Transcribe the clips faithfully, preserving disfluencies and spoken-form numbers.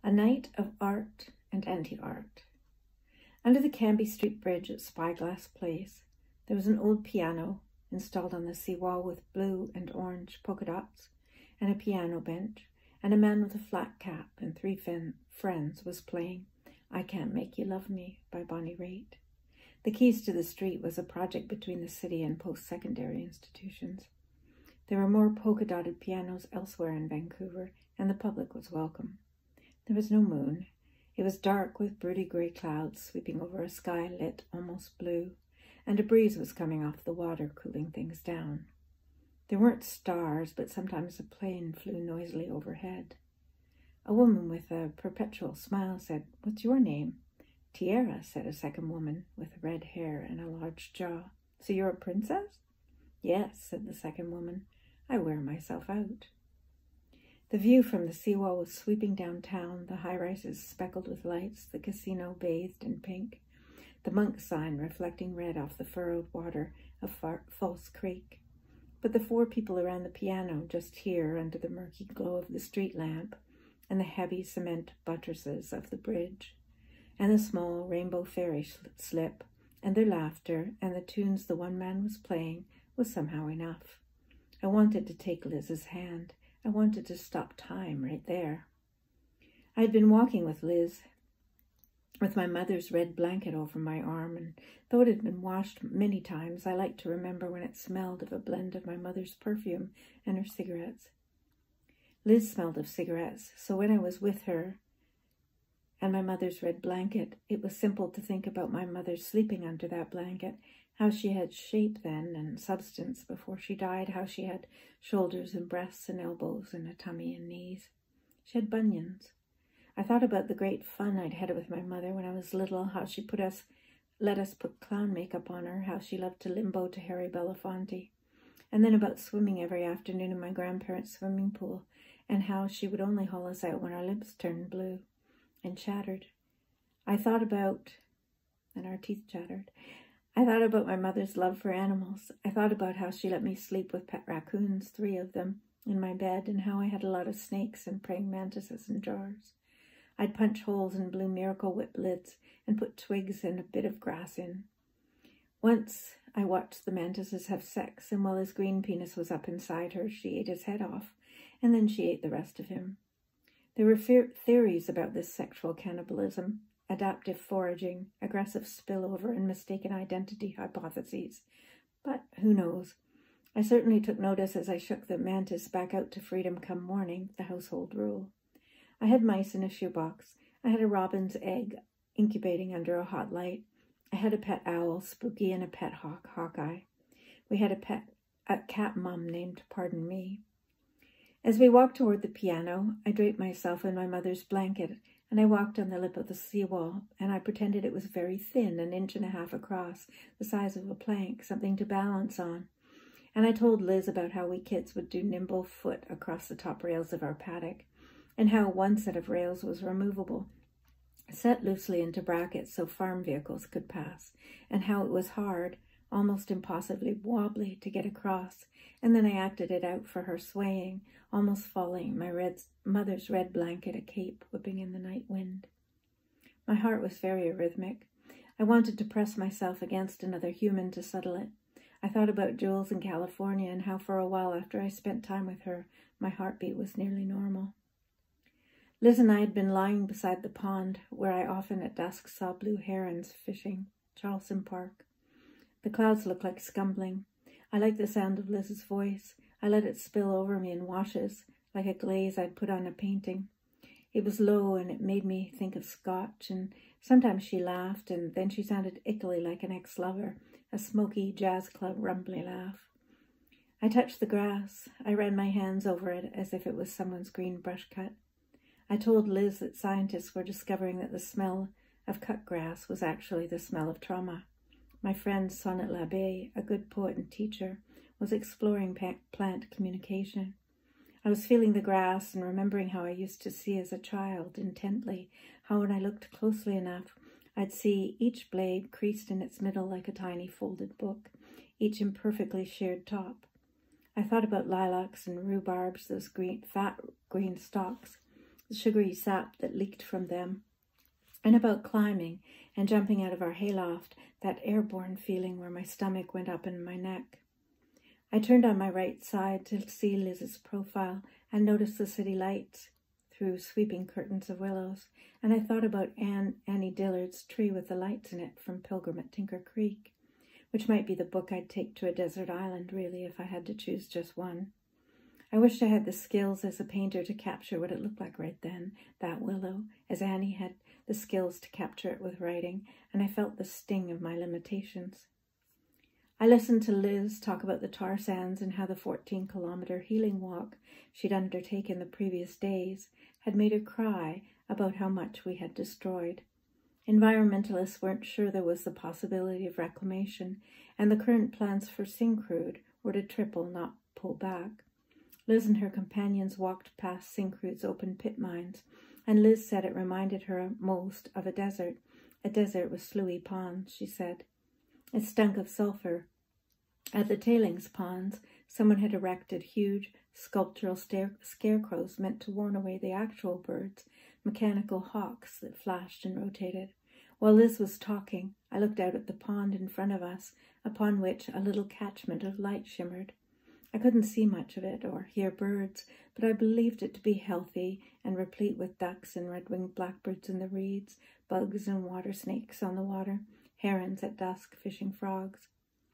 A night of art and anti-art. Under the Cambie Street Bridge at Spyglass Place, there was an old piano installed on the seawall with blue and orange polka dots, and a piano bench, and a man with a flat cap and three friends was playing I Can't Make You Love Me by Bonnie Raitt. The Keys to the Street was a project between the city and post-secondary institutions. There were more polka-dotted pianos elsewhere in Vancouver, and the public was welcome. There was no moon. It was dark with broody grey clouds sweeping over a sky lit almost blue, and a breeze was coming off the water, cooling things down. There weren't stars, but sometimes a plane flew noisily overhead. A woman with a perpetual smile said, "What's your name?" "Tierra," said a second woman with red hair and a large jaw. "So you're a princess?" "Yes," said the second woman. "I wear myself out." The view from the seawall was sweeping downtown, the high-rises speckled with lights, the casino bathed in pink, the monk sign reflecting red off the furrowed water of Far False Creek. But the four people around the piano, just here under the murky glow of the street lamp, and the heavy cement buttresses of the bridge, and the small rainbow ferry slip, and their laughter, and the tunes the one man was playing, was somehow enough. I wanted to take Liz's hand. I wanted to stop time right there. I had been walking with Liz, with my mother's red blanket over my arm, and though it had been washed many times, I liked to remember when it smelled of a blend of my mother's perfume and her cigarettes. Liz smelled of cigarettes, so when I was with her and my mother's red blanket, it was simple to think about my mother sleeping under that blanket, how she had shape then and substance before she died, how she had shoulders and breasts and elbows and a tummy and knees. She had bunions. I thought about the great fun I'd had with my mother when I was little, how she put us, let us put clown makeup on her, how she loved to limbo to Harry Belafonte, and then about swimming every afternoon in my grandparents' swimming pool, and how she would only haul us out when our lips turned blue and chattered. I thought about, and our teeth chattered, I thought about my mother's love for animals. I thought about how she let me sleep with pet raccoons, three of them, in my bed, and how I had a lot of snakes and praying mantises in jars. I'd punch holes in blue Miracle Whip lids and put twigs and a bit of grass in. Once I watched the mantises have sex, and while his green penis was up inside her, she ate his head off, and then she ate the rest of him. There were theories about this sexual cannibalism, adaptive foraging, aggressive spillover, and mistaken identity hypotheses. But who knows? I certainly took notice as I shook the mantis back out to freedom come morning, the household rule. I had mice in a shoebox. I had a robin's egg incubating under a hot light. I had a pet owl, Spooky, and a pet hawk, Hawkeye. We had a pet, a cat mum named Pardon Me. As we walked toward the piano, I draped myself in my mother's blanket, and I walked on the lip of the seawall, and I pretended it was very thin, an inch and a half across, the size of a plank, something to balance on. And I told Liz about how we kids would do nimble foot across the top rails of our paddock, and how one set of rails was removable, set loosely into brackets so farm vehicles could pass, and how it was hard, almost impossibly wobbly, to get across, and then I acted it out for her, swaying, almost falling, my red, mother's red blanket a cape whipping in the night wind. My heart was very arrhythmic. I wanted to press myself against another human to settle it. I thought about Jules in California and how for a while after I spent time with her, my heartbeat was nearly normal. Liz and I had been lying beside the pond, where I often at dusk saw blue herons fishing, Charleston Park. The clouds looked like scumbling. I liked the sound of Liz's voice. I let it spill over me in washes, like a glaze I'd put on a painting. It was low, and it made me think of Scotch, and sometimes she laughed, and then she sounded ickily like an ex-lover, a smoky jazz club rumbly laugh. I touched the grass. I ran my hands over it as if it was someone's green brush cut. I told Liz that scientists were discovering that the smell of cut grass was actually the smell of trauma. My friend Sonnet Labbé, a good poet and teacher, was exploring plant communication. I was feeling the grass and remembering how I used to see as a child intently, how when I looked closely enough, I'd see each blade creased in its middle like a tiny folded book, each imperfectly sheared top. I thought about lilacs and rhubarbs, those green, fat green stalks, the sugary sap that leaked from them, and about climbing and jumping out of our hayloft, that airborne feeling where my stomach went up in my neck. I turned on my right side to see Liz's profile and noticed the city lights through sweeping curtains of willows, and I thought about Anne, Annie Dillard's Tree with the Lights in It from Pilgrim at Tinker Creek, which might be the book I'd take to a desert island, really, if I had to choose just one. I wished I had the skills as a painter to capture what it looked like right then, that willow, as Annie had the skills to capture it with writing, and I felt the sting of my limitations. I listened to Liz talk about the tar sands and how the fourteen-kilometre healing walk she'd undertaken the previous days had made her cry about how much we had destroyed. Environmentalists weren't sure there was the possibility of reclamation, and the current plans for Syncrude were to triple, not pull back. Liz and her companions walked past Syncrude's open pit mines, and Liz said it reminded her most of a desert, a desert with sluey ponds, she said. It stunk of sulphur. At the tailings ponds, someone had erected huge sculptural scarecrows meant to warn away the actual birds, mechanical hawks that flashed and rotated. While Liz was talking, I looked out at the pond in front of us, upon which a little catchment of light shimmered. I couldn't see much of it or hear birds, but I believed it to be healthy and replete with ducks and red-winged blackbirds in the reeds, bugs and water snakes on the water, herons at dusk fishing frogs.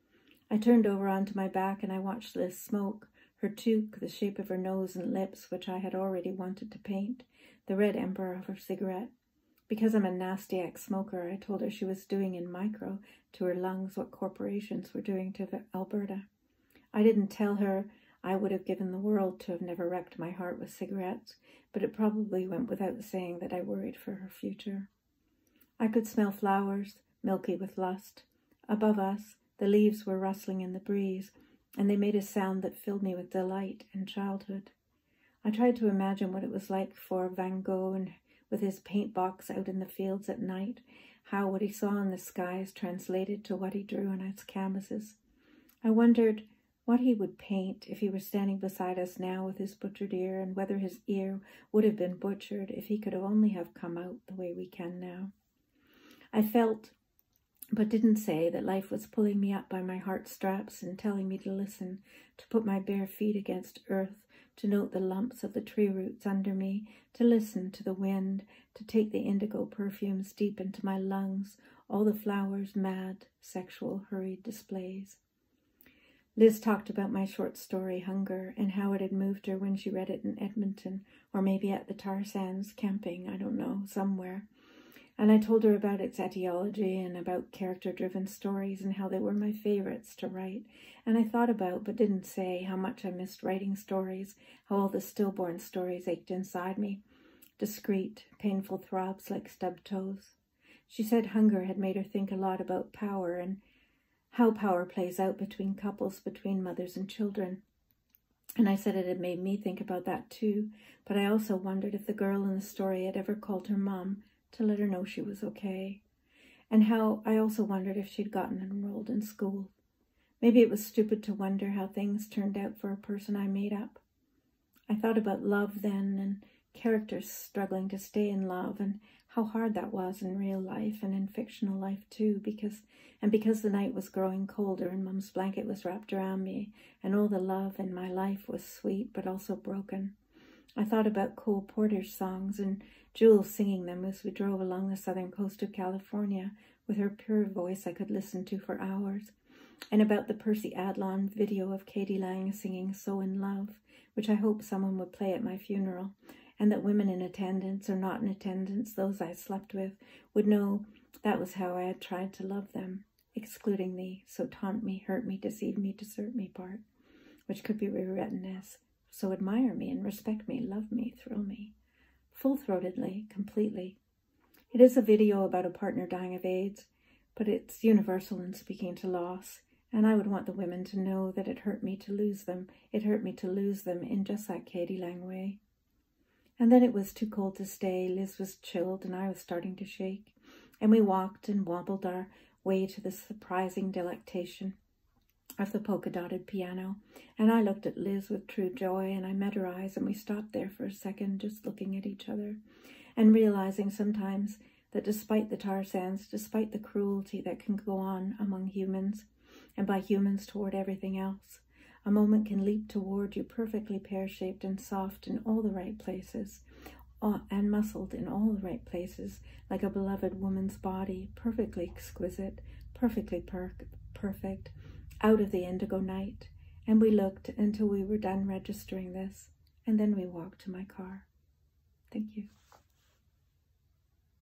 I turned over onto my back and I watched Liz smoke, her toque, the shape of her nose and lips, which I had already wanted to paint, the red ember of her cigarette. Because I'm a nasty ex-smoker, I told her she was doing in micro to her lungs what corporations were doing to Alberta. I didn't tell her I would have given the world to have never wrecked my heart with cigarettes, but it probably went without saying that I worried for her future. I could smell flowers, milky with lust. Above us, the leaves were rustling in the breeze, and they made a sound that filled me with delight and childhood. I tried to imagine what it was like for Van Gogh and with his paint box out in the fields at night, how what he saw in the skies translated to what he drew on his canvases. I wondered what he would paint if he were standing beside us now with his butchered ear, and whether his ear would have been butchered if he could only have come out the way we can now. I felt, but didn't say, that life was pulling me up by my heart straps and telling me to listen, to put my bare feet against earth, to note the lumps of the tree roots under me, to listen to the wind, to take the indigo perfumes deep into my lungs, all the flowers' mad, sexual, hurried displays. Liz talked about my short story, Hunger, and how it had moved her when she read it in Edmonton, or maybe at the tar sands camping, I don't know, somewhere. And I told her about its etiology and about character-driven stories and how they were my favorites to write. And I thought about, but didn't say, how much I missed writing stories, how all the stillborn stories ached inside me, discreet, painful throbs like stubbed toes. She said Hunger had made her think a lot about power and how power plays out between couples, between mothers and children. And I said it had made me think about that too, but I also wondered if the girl in the story had ever called her mom to let her know she was okay, and how I also wondered if she'd gotten enrolled in school. Maybe it was stupid to wonder how things turned out for a person I made up. I thought about love then, and characters struggling to stay in love, and how hard that was in real life and in fictional life too, because and because the night was growing colder and Mum's blanket was wrapped around me, and all the love in my life was sweet but also broken. I thought about Cole Porter's songs and Jules singing them as we drove along the southern coast of California with her pure voice I could listen to for hours, and about the Percy Adlon video of Katie Lang singing So in Love, which I hope someone would play at my funeral, and that women in attendance or not in attendance, those I slept with, would know that was how I had tried to love them, excluding the so taunt me, hurt me, deceive me, desert me part, which could be rewritten as so admire me and respect me, love me, thrill me, full-throatedly, completely. It is a video about a partner dying of AIDS, but it's universal in speaking to loss, and I would want the women to know that it hurt me to lose them. It hurt me to lose them in just that Katie Lang way. And then it was too cold to stay. Liz was chilled and I was starting to shake, and we walked and wobbled our way to this surprising delectation. of the polka-dotted piano, and I looked at Liz with true joy, and I met her eyes, and we stopped there for a second, just looking at each other, and realizing sometimes that despite the tar sands, despite the cruelty that can go on among humans, and by humans toward everything else, a moment can leap toward you perfectly pear-shaped and soft in all the right places, and muscled in all the right places, like a beloved woman's body, perfectly exquisite, perfectly per perfect, out of the indigo night. And we looked until we were done registering this, and then we walked to my car. Thank you.